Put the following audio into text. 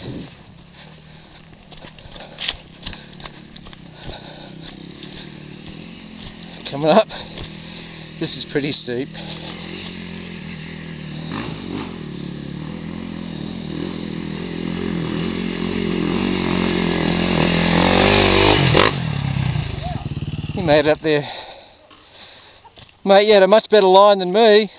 Coming up, this is pretty steep. He made it up there. Mate, you had a much better line than me.